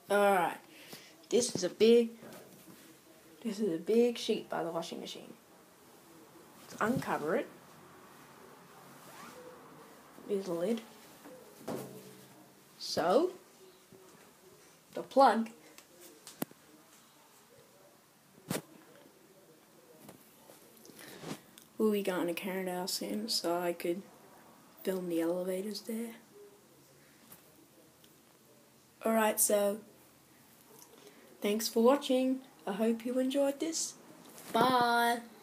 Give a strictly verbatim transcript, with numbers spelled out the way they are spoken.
Alright, this is a big, this is a big sheet by the washing machine. Let's uncover it. Here's the lid. So, the plug will be going to Canada soon, so I could film the elevators there. Alright, so thanks for watching. I hope you enjoyed this. Bye.